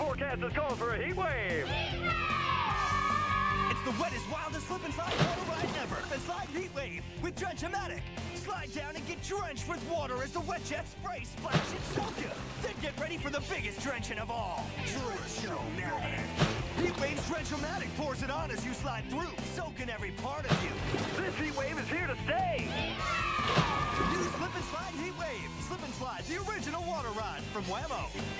forecast is calling for a heat wave. It's the wettest, wildest slip and slide water ride ever. The Slide Heat Wave with Drench-O-Matic. Slide down and get drenched with water as the wet jet spray, splash, and soak you. Then get ready for the biggest drenching of all. Drench-O-Matic. Heat Wave's Drench-O-Matic pours it on as you slide through, soaking every part of you. This heat wave is here to stay. New Slip and Slide Heat Wave. Slip and Slide, the original water ride from Wham-O.